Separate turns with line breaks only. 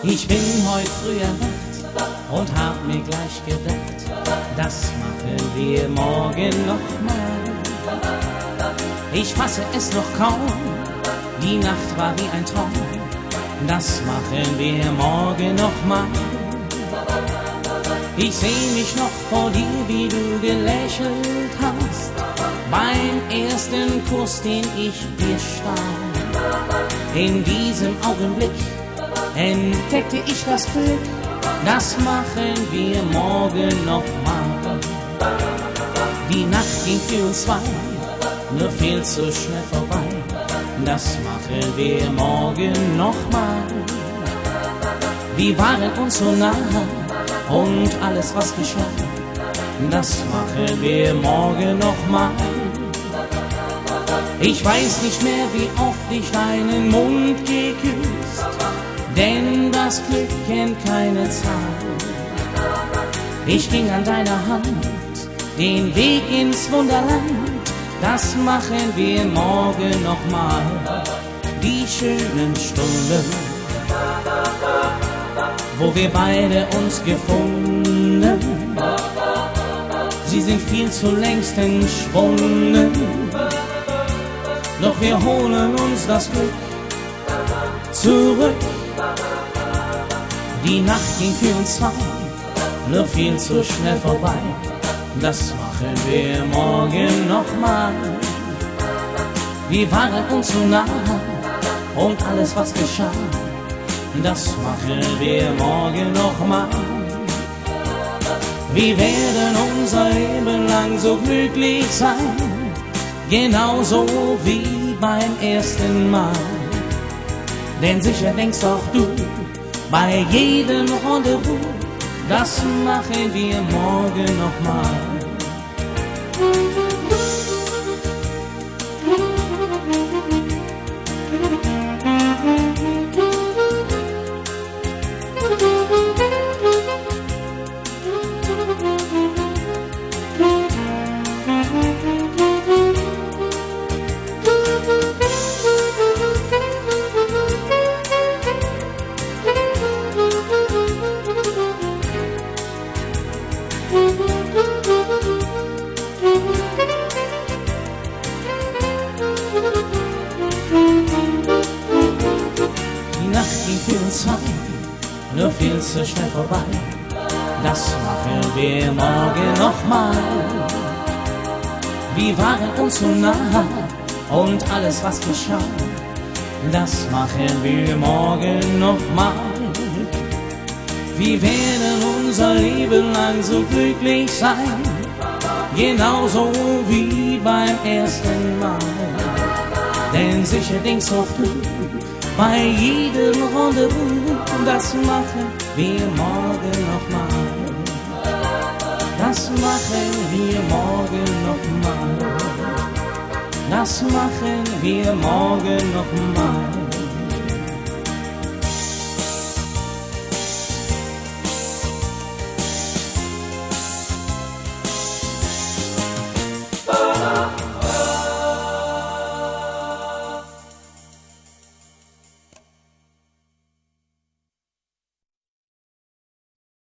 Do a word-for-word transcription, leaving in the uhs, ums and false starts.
Ich bin heute früh erwacht und hab mir gleich gedacht, das machen wir morgen nochmal. Ich fasse es noch kaum, die Nacht war wie ein Traum, das machen wir morgen nochmal. Ich seh mich noch vor dir, wie du gelächelt hast, beim ersten Kuss, den ich dir stahl. In diesem Augenblick entdeckte ich das Glück, das machen wir morgen nochmal. Die Nacht ging für uns zwei nur viel zu schnell vorbei, das machen wir morgen nochmal. Wir waren uns so nah und alles was geschah, das machen wir morgen nochmal. Ich weiß nicht mehr, wie oft ich deinen Mund geküsst, denn das Glück kennt keine Zahl. Ich ging an deiner Hand den Weg ins Wunderland, das machen wir morgen nochmal. Die schönen Stunden, wo wir beide uns gefunden, sie sind viel zu längst entschwunden. Doch wir holen uns das Glück zurück. Die Nacht ging für uns zwei nur viel zu schnell vorbei, das machen wir morgen nochmal. Wir waren uns so nah und alles was geschah, das machen wir morgen nochmal. Wir werden unser Leben lang so glücklich sein, genauso wie beim ersten Mal. Denn sicher denkst auch du bei jedem Rendezvous, das machen wir morgen nochmal. Die Nacht ging für uns zwei nur viel zu schnell vorbei, das machen wir morgen nochmal. Wir waren uns so nah und alles was geschah, das machen wir morgen nochmal. Wir werden unser Leben lang so glücklich sein, genauso wie beim ersten Mal. Denn sicher denkst auch du bei jedem Rendezvous, das machen wir morgen nochmal. Das machen wir morgen nochmal. Das machen wir morgen nochmal.